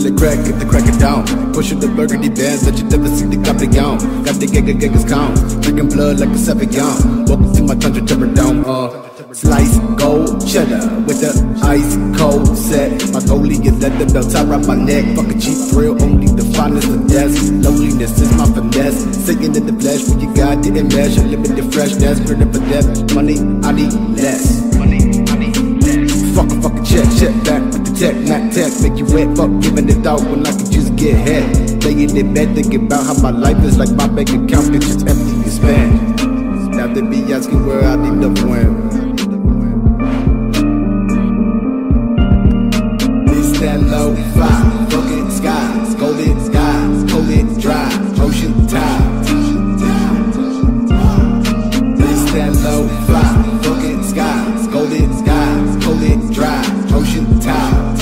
selling crack, get the crack it down. Pushing the burgundy bands that you never see the copy on. Got the gigas count, drinking blood like a Savion. Welcome to my tundra, temper down. Slice gold cheddar with the ice cold set. My goalie is leather belt tie around my neck. Fuck a cheap thrill, only the finest of death. Loneliness is my finesse. Sitting in the flesh when you got didn't measure. Limited freshness, burning for death. Money, I need less. Fuck a check back with the tech, not tech. Make you wet, fuck giving it out when I can just get head. Laying in bed thinking about how my life is like my bank account, it's just empty and spent. Now they be asking where I need the when. It's that low fi, broken skies, golden skies, golden drive, ocean tide. It's that low fi, broken skies, golden skies, golden drive, ocean tide.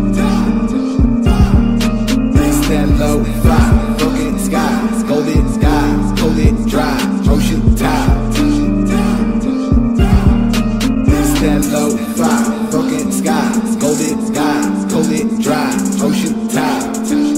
It's that low fi, broken skies, golden drive, ocean tide. It's that low fi, broken skies, golden drive, ocean tide.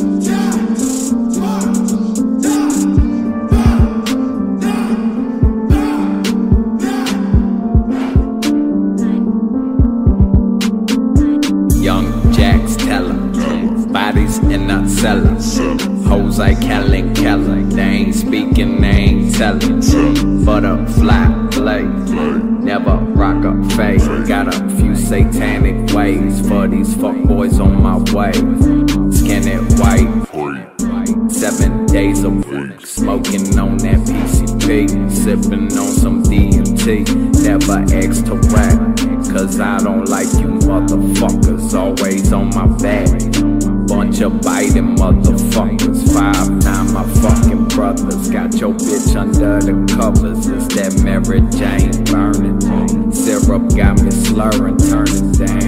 Young Jacks teller, bodies in the cellar. Hoes like Kellen Keller, they ain't speaking, they ain't telling. Butterfly play, never rock a fade. Got a few satanic ways for these fuck boys on my way. Skin it white, 7 days a week. Smoking on that PCP, sipping on some DMT. Never asked to rap, cause I don't like you motherfuckers. Always on my back, bunch of biting motherfuckers. 5 times my fucking brothers. Got your bitch under the covers. It's that Mary Jane burning. Syrup got me slurring, turning down.